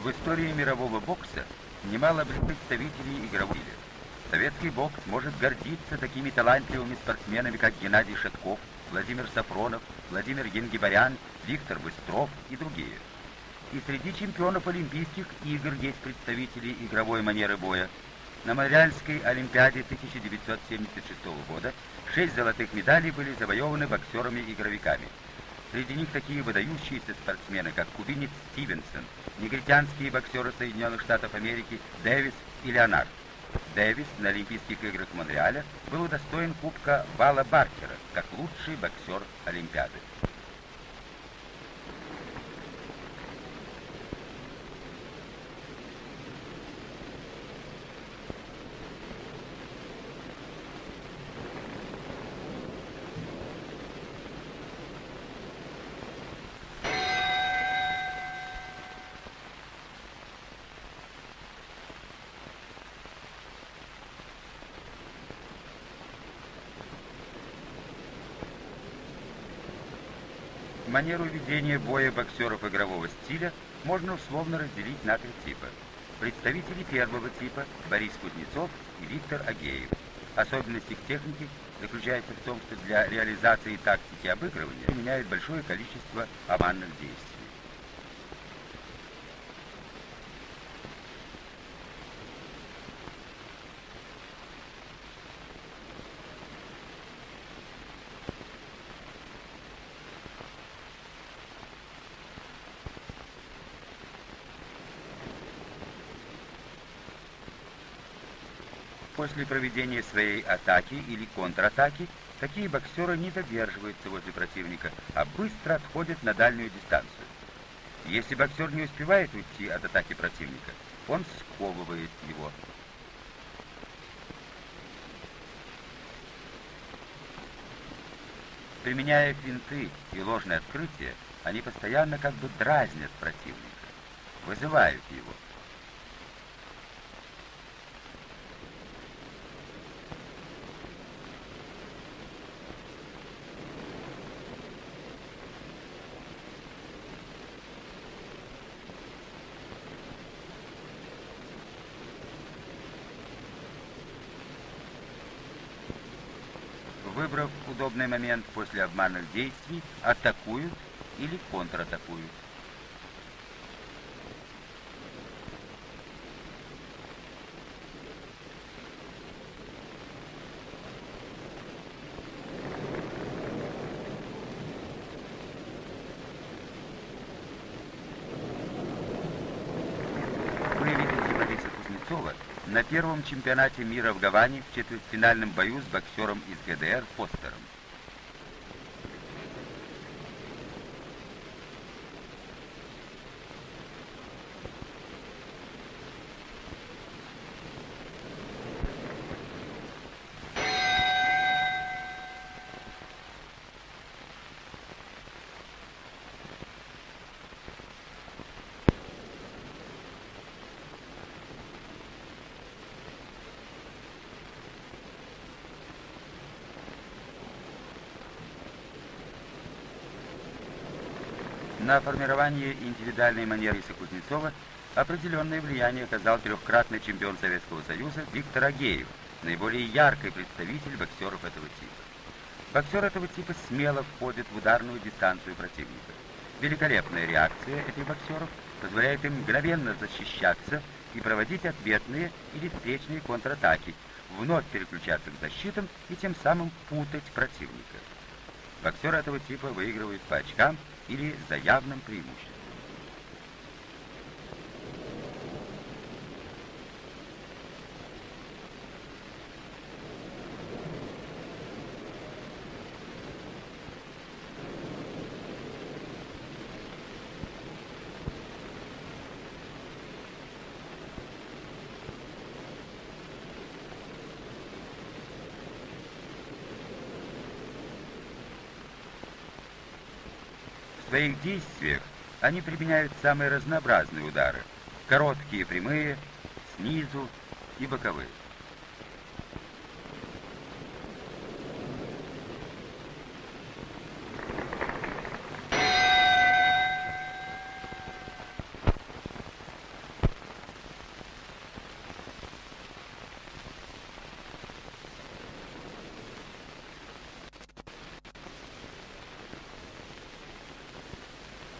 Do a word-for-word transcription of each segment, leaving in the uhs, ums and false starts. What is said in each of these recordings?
В истории мирового бокса немало представителей игрового стиля. Советский бокс может гордиться такими талантливыми спортсменами, как Геннадий Шатков, Владимир Сафронов, Владимир Янгибарян, Виктор Быстров и другие. И среди чемпионов Олимпийских игр есть представители игровой манеры боя. На Монреальской Олимпиаде тысяча девятьсот семьдесят шестого года шесть золотых медалей были завоеваны боксерами-игровиками. Среди них такие выдающиеся спортсмены, как кубинец Стивенсон, негритянские боксеры Соединенных Штатов Америки Дэвис и Леонард. Дэвис на Олимпийских играх Монреаля был удостоен кубка Вала Баркера как лучший боксер Олимпиады. Манеру ведения боя боксеров игрового стиля можно условно разделить на три типа. Представители первого типа – Борис Кузнецов и Виктор Агеев. Особенность их техники заключается в том, что для реализации тактики обыгрывания применяют большое количество обманных действий. После проведения своей атаки или контратаки такие боксеры не задерживаются возле противника, а быстро отходят на дальнюю дистанцию. Если боксер не успевает уйти от атаки противника, он сковывает его. Применяя финты и ложные открытия, они постоянно как бы дразнят противника, вызывают его. Выбрав удобный момент после обманных действий, атакуют или контратакуют. Вы видите Бориса Кузнецова на первом чемпионате мира в Гаване в четвертьфинальном бою с боксером из ГДР Фостером. На формирование индивидуальной манеры Бориса Кузнецова определенное влияние оказал трехкратный чемпион Советского Союза Виктор Агеев, наиболее яркий представитель боксеров этого типа. Боксер этого типа смело входит в ударную дистанцию противника. Великолепная реакция этих боксеров позволяет им мгновенно защищаться и проводить ответные или встречные контратаки, вновь переключаться к защитам и тем самым путать противника. Боксеры этого типа выигрывают по очкам или за явным преимуществом. В своих действиях они применяют самые разнообразные удары – короткие прямые, снизу и боковые.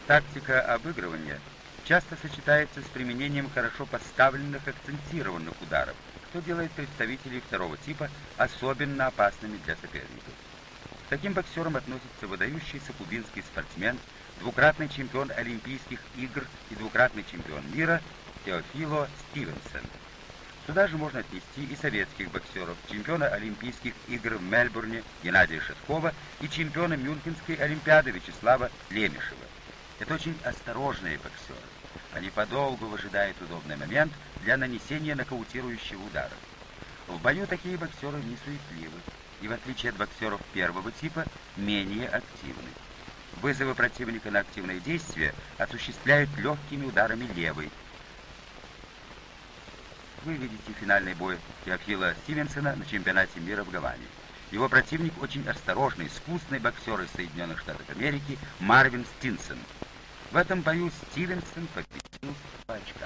Тактика обыгрывания часто сочетается с применением хорошо поставленных акцентированных ударов, что делает представителей второго типа особенно опасными для соперников. К таким боксерам относится выдающийся кубинский спортсмен, двукратный чемпион Олимпийских игр и двукратный чемпион мира Теофило Стивенсон. Сюда же можно отнести и советских боксеров, чемпиона Олимпийских игр в Мельбурне Геннадия Шиткова и чемпиона Мюнхенской Олимпиады Вячеслава Лемешева. Это очень осторожные боксеры. Они подолгу выжидают удобный момент для нанесения нокаутирующего удара. В бою такие боксеры не суетливы и, в отличие от боксеров первого типа, менее активны. Вызовы противника на активные действия осуществляют легкими ударами левой. Вы видите финальный бой Теофила Стивенсона на чемпионате мира в Гаване. Его противник очень осторожный, искусный боксер из Соединенных Штатов Америки Марвин Стинсон. В этом бою Стивенсон победил по очкам.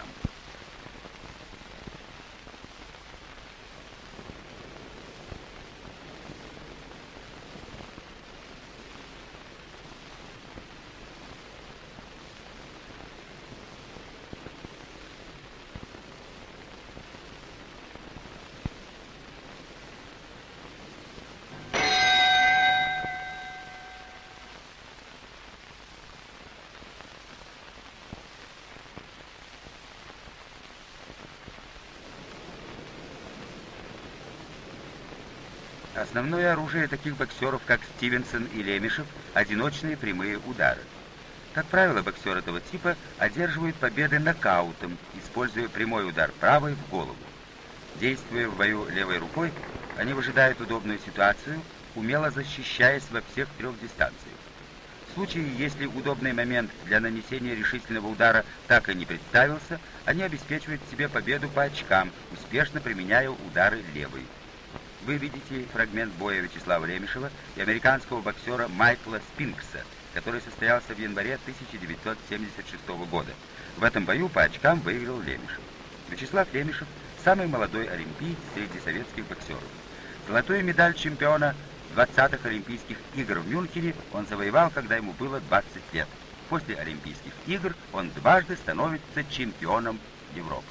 Основное оружие таких боксеров, как Стивенсон и Лемешев, одиночные прямые удары. Как правило, боксеры этого типа одерживают победы нокаутом, используя прямой удар правой в голову. Действуя в бою левой рукой, они выжидают удобную ситуацию, умело защищаясь во всех трех дистанциях. В случае, если удобный момент для нанесения решительного удара так и не представился, они обеспечивают себе победу по очкам, успешно применяя удары левой. Вы видите фрагмент боя Вячеслава Лемешева и американского боксера Майкла Спинкса, который состоялся в январе тысяча девятьсот семьдесят шестого года. В этом бою по очкам выиграл Лемешев. Вячеслав Лемешев – самый молодой олимпиец среди советских боксеров. Золотую медаль чемпиона двадцатых Олимпийских игр в Мюнхене он завоевал, когда ему было двадцать лет. После Олимпийских игр он дважды становится чемпионом Европы.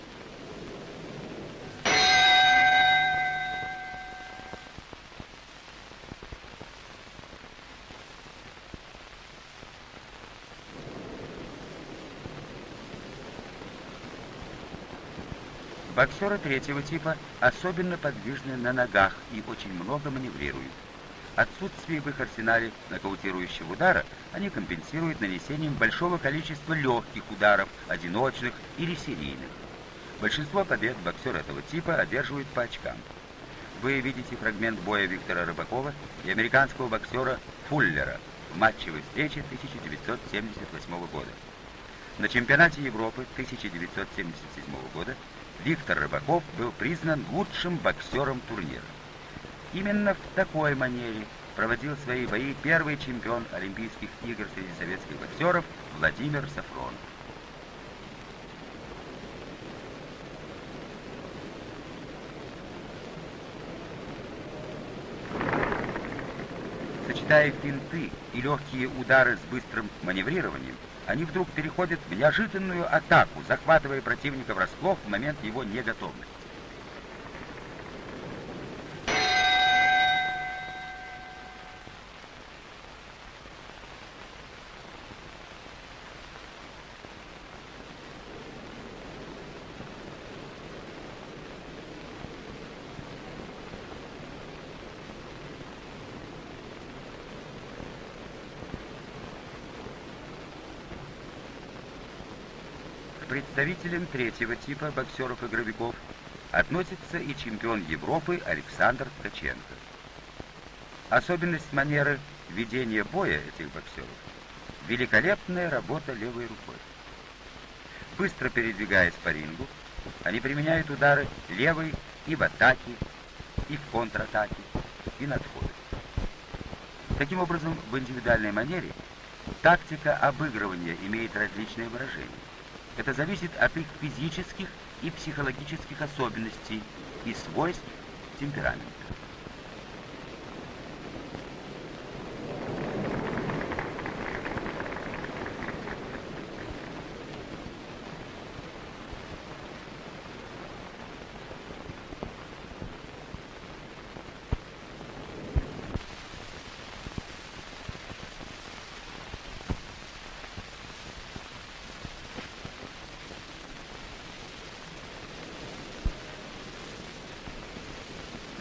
Боксеры третьего типа особенно подвижны на ногах и очень много маневрируют. Отсутствие в их арсенале нокаутирующего удара они компенсируют нанесением большого количества легких ударов, одиночных или серийных. Большинство побед боксеры этого типа одерживают по очкам. Вы видите фрагмент боя Виктора Рыбакова и американского боксера Фуллера в матчевой встрече тысяча девятьсот семьдесят восьмого года. На чемпионате Европы тысяча девятьсот семьдесят седьмого года Виктор Рыбаков был признан лучшим боксером турнира. Именно в такой манере проводил свои бои первый чемпион Олимпийских игр среди советских боксеров Владимир Сафронов. Сочетая финты и легкие удары с быстрым маневрированием, они вдруг переходят в неожиданную атаку, захватывая противника врасплох в момент его неготовности. К представителям третьего типа боксеров-игровиков относится и чемпион Европы Александр Ткаченко. Особенность манеры ведения боя этих боксеров – великолепная работа левой рукой. Быстро передвигаясь по рингу, они применяют удары левой и в атаке, и в контратаке, и на отходе. Таким образом, в индивидуальной манере тактика обыгрывания имеет различные выражения. Это зависит от их физических и психологических особенностей и свойств темперамента.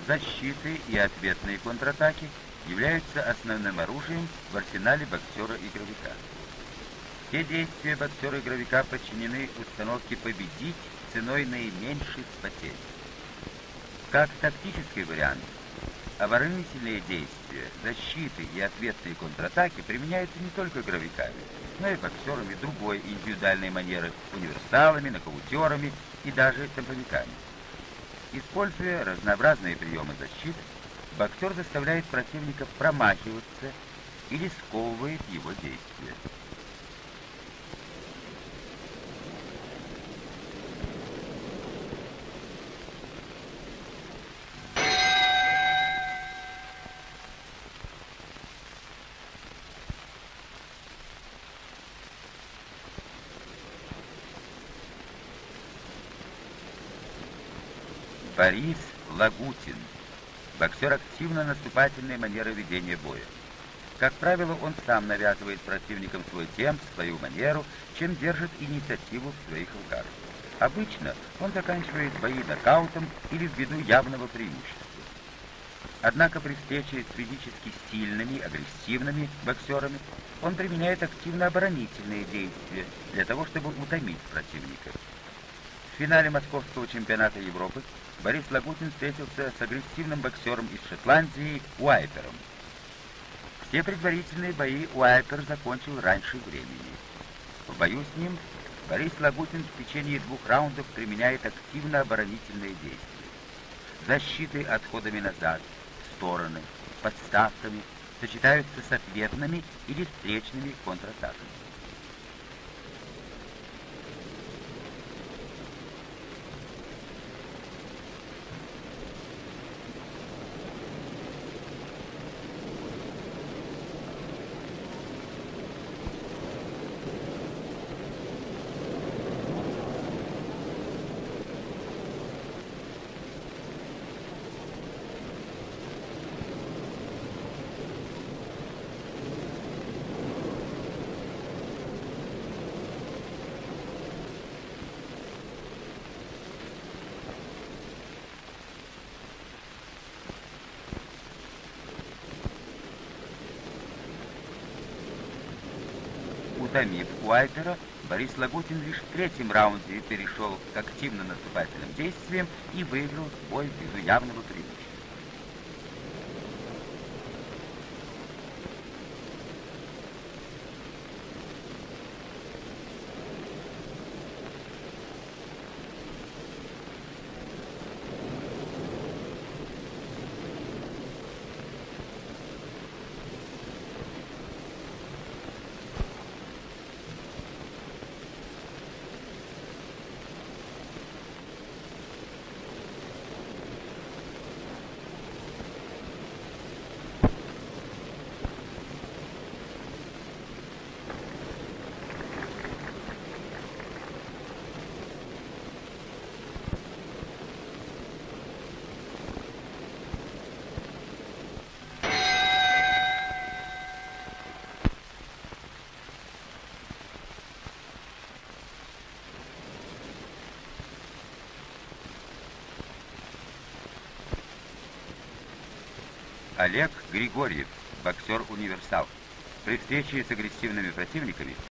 Защиты и ответные контратаки являются основным оружием в арсенале боксера-игровика. Все действия боксера-игровика подчинены установке победить ценой наименьших потерь. Как тактический вариант, оборонительные действия, защиты и ответные контратаки применяются не только игровиками, но и боксерами другой индивидуальной манеры, универсалами, нокаутерами и даже темповиками. Используя разнообразные приемы защиты, боксер заставляет противника промахиваться или сковывает его действия. Борис Лагутин. Боксер активно-наступательной манеры ведения боя. Как правило, он сам навязывает противникам свой темп, свою манеру, чем держит инициативу в своих руках. Обычно он заканчивает бои нокаутом или ввиду явного преимущества. Однако при встрече с физически сильными, агрессивными боксерами он применяет активно-оборонительные действия для того, чтобы утомить противника. В финале Московского чемпионата Европы Борис Лагутин встретился с агрессивным боксером из Шотландии Уайпером. Все предварительные бои Уайпер закончил раньше времени. В бою с ним Борис Лагутин в течение двух раундов применяет активно-оборонительные действия. Защиты отходами назад, в стороны, подставками сочетаются с ответными или встречными контратаками. Утомив Уайпера, Борис Лагутин лишь в третьем раунде перешел к активно-наступательным действиям и выиграл бой ввиду явного преимущества. Олег Григорьев, боксер-универсал. При встрече с агрессивными противниками